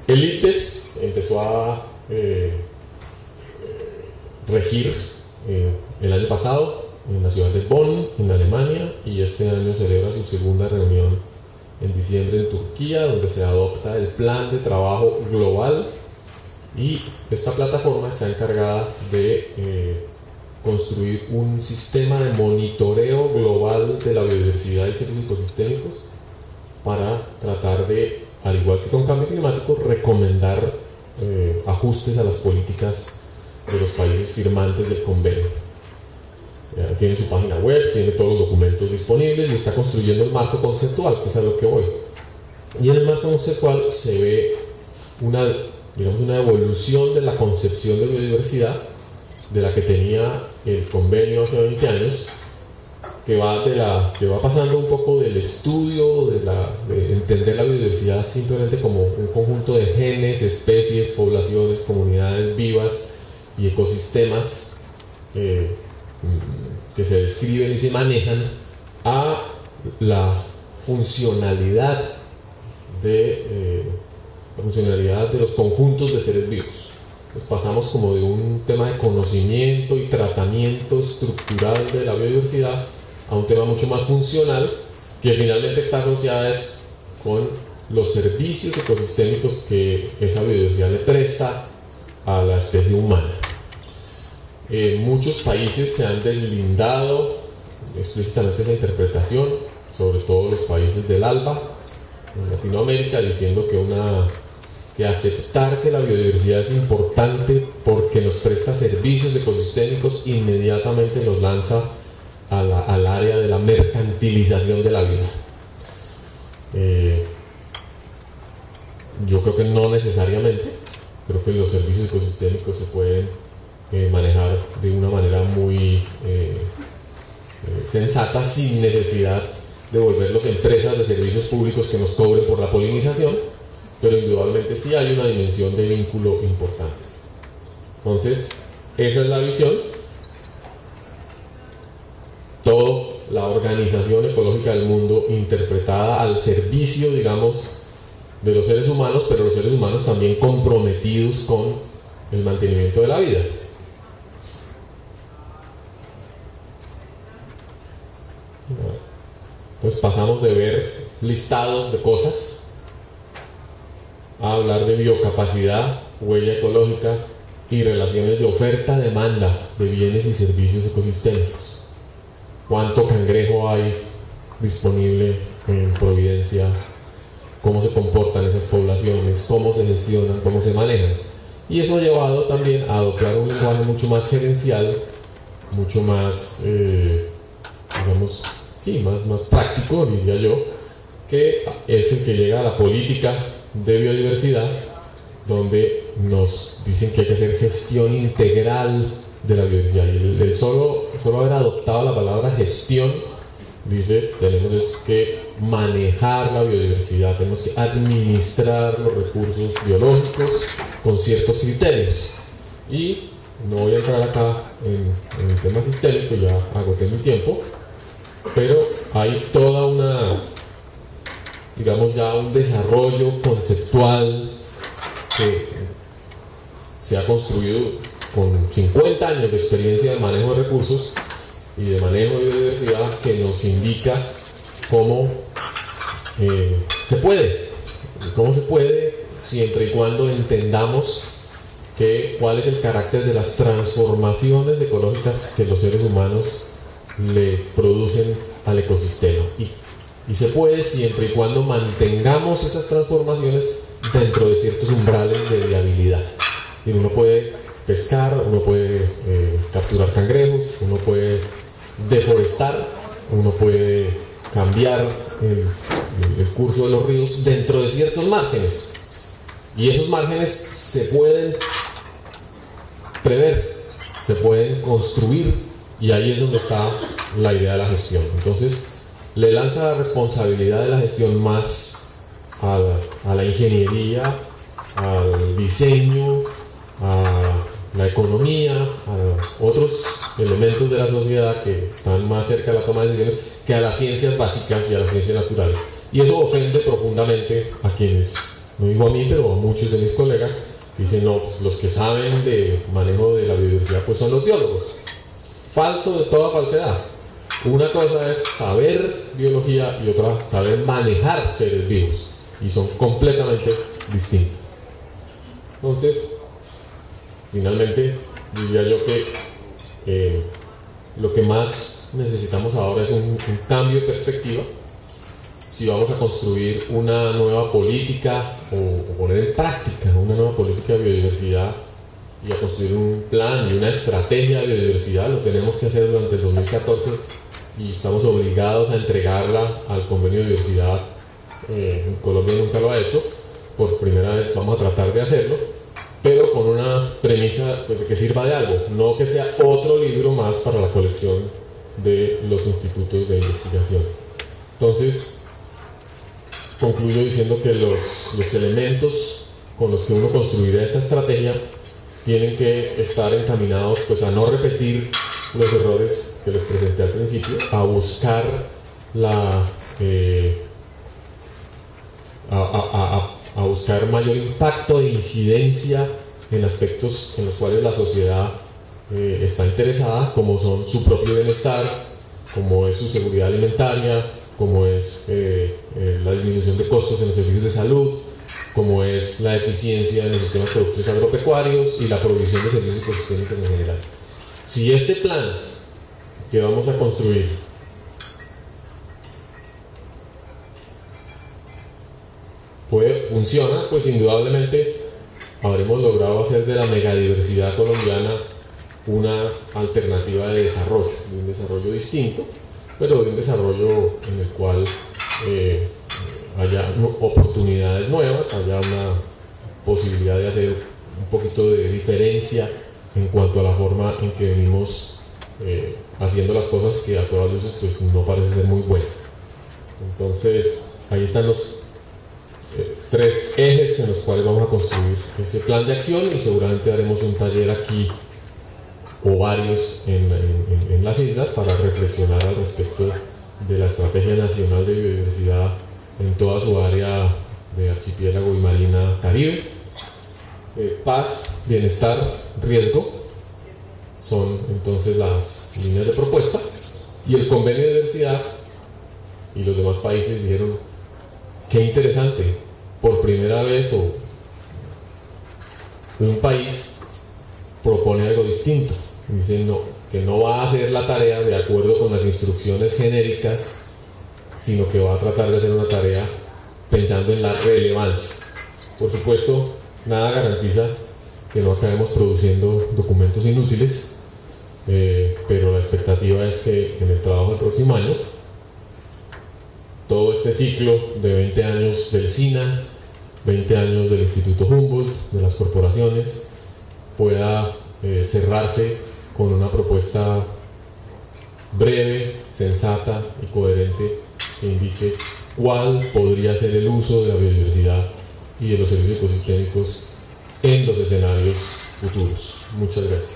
El ICTES empezó a regir el año pasado en la ciudad de Bonn, en Alemania, y este año celebra su segunda reunión en diciembre en Turquía, donde se adopta el plan de trabajo global, y esta plataforma está encargada de construir un sistema de monitoreo global de la biodiversidad y servicios ecosistémicos para tratar de, al igual que con cambio climático, recomendar ajustes a las políticas de los países firmantes del convenio. Tiene su página web, tiene todos los documentos disponibles y está construyendo el marco conceptual, que es a lo que voy. Y en el marco conceptual se ve una evolución de la concepción de biodiversidad de la que tenía el convenio hace 20 años, que va pasando un poco del estudio, de entender la biodiversidad simplemente como un conjunto de genes, especies, poblaciones, comunidades vivas y ecosistemas que se describen y se manejan, a la funcionalidad de los conjuntos de seres vivos. Pues pasamos como de un tema de conocimiento y tratamiento estructural de la biodiversidad a un tema mucho más funcional, que finalmente está asociada con los servicios ecosistémicos que esa biodiversidad le presta a la especie humana. Muchos países se han deslindado explícitamente esa interpretación, sobre todo los países del ALBA en Latinoamérica, diciendo que aceptar que la biodiversidad es importante porque nos presta servicios ecosistémicos inmediatamente nos lanza al área de la mercantilización de la vida. Yo creo que no necesariamente. Creo que los servicios ecosistémicos se pueden manejar de una manera muy sensata, sin necesidad de volverlos empresas de servicios públicos que nos cobren por la polinización, pero indudablemente sí hay una dimensión de vínculo importante. Entonces, esa es la visión. Toda la organización ecológica del mundo interpretada al servicio, digamos, de los seres humanos, pero los seres humanos también comprometidos con el mantenimiento de la vida. Pues pasamos de ver listados de cosas a hablar de biocapacidad, huella ecológica y relaciones de oferta-demanda de bienes y servicios ecosistémicos. ¿Cuánto cangrejo hay disponible en Providencia? ¿Cómo se comportan esas poblaciones? ¿Cómo se gestionan? ¿Cómo se manejan? Y eso ha llevado también a adoptar un lenguaje mucho más gerencial, mucho más, digamos, sí, más práctico, diría yo, que es el que llega a la política de biodiversidad, donde nos dicen que hay que hacer gestión integral de la biodiversidad. Y el solo haber adoptado la palabra gestión, dice, tenemos que manejar la biodiversidad, tenemos que administrar los recursos biológicos con ciertos criterios. Y no voy a entrar acá en el tema sistémico, ya agoté mi tiempo, pero hay toda una, digamos, ya un desarrollo conceptual que se ha construido con 50 años de experiencia de manejo de recursos y de manejo de biodiversidad, que nos indica cómo se puede, siempre y cuando entendamos cuál es el carácter de las transformaciones ecológicas que los seres humanos le producen al ecosistema. Y se puede siempre y cuando mantengamos esas transformaciones dentro de ciertos umbrales de viabilidad. Y uno puede pescar, uno puede capturar cangrejos, uno puede deforestar, uno puede cambiar el curso de los ríos dentro de ciertos márgenes. Y esos márgenes se pueden prever, se pueden construir, y ahí es donde está la idea de la gestión. Entonces, le lanza la responsabilidad de la gestión más a la ingeniería, al diseño, a la economía, a otros elementos de la sociedad que están más cerca de la toma de decisiones, que a las ciencias básicas y a las ciencias naturales. Y eso ofende profundamente a quienes no digo a mí, pero a muchos de mis colegas, dicen, no, pues los que saben de manejo de la biodiversidad pues son los biólogos. Falso de toda falsedad. Una cosa es saber biología y otra saber manejar seres vivos, y son completamente distintas. Entonces, finalmente, diría yo que lo que más necesitamos ahora es un cambio de perspectiva. Si vamos a construir una nueva política o poner en práctica una nueva política de biodiversidad y a construir un plan y una estrategia de biodiversidad, lo tenemos que hacer durante el 2014 y estamos obligados a entregarla al Convenio de Biodiversidad. En Colombia nunca lo ha hecho, por primera vez vamos a tratar de hacerlo, pero con una premisa de que sirva de algo, no que sea otro libro más para la colección de los institutos de investigación. Entonces, concluyo diciendo que los elementos con los que uno construirá esa estrategia tienen que estar encaminados pues, a no repetir los errores que les presenté al principio, a buscar a buscar mayor impacto e incidencia en aspectos en los cuales la sociedad está interesada, como son su propio bienestar, como es su seguridad alimentaria, como es la disminución de costos en los servicios de salud, como es la eficiencia en los sistemas productivos agropecuarios y la provisión de servicios ecosistémicos en general. Si este plan que vamos a construir funciona, pues indudablemente habremos logrado hacer de la megadiversidad colombiana una alternativa de desarrollo, de un desarrollo distinto, pero de un desarrollo en el cual haya oportunidades nuevas, haya una posibilidad de hacer un poquito de diferencia en cuanto a la forma en que venimos haciendo las cosas, que a todas luces pues, no parece ser muy buena. Entonces, ahí están los tres ejes en los cuales vamos a construir ese plan de acción, y seguramente haremos un taller aquí o varios en las islas para reflexionar al respecto de la Estrategia Nacional de Biodiversidad en toda su área de archipiélago y marina Caribe. Paz, bienestar, riesgo son entonces las líneas de propuesta, y el Convenio de Diversidad y los demás países dijeron: qué interesante, por primera vez un país propone algo distinto. Dicen no, que no va a hacer la tarea de acuerdo con las instrucciones genéricas, sino que va a tratar de hacer una tarea pensando en la relevancia. Por supuesto, nada garantiza que no acabemos produciendo documentos inútiles, pero la expectativa es que en el trabajo del próximo año todo este ciclo de 20 años del SINA, 20 años del Instituto Humboldt, de las corporaciones, pueda cerrarse con una propuesta breve, sensata y coherente que indique cuál podría ser el uso de la biodiversidad y de los servicios ecosistémicos en los escenarios futuros. Muchas gracias.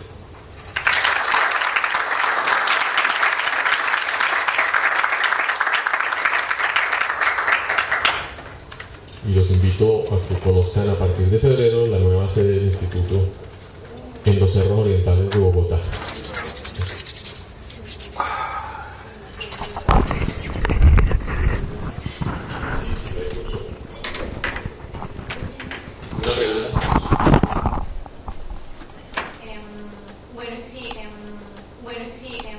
Y los invito a que conozcan a partir de febrero la nueva sede del Instituto en los Cerros Orientales de Bogotá. Una pregunta. Bueno, sí,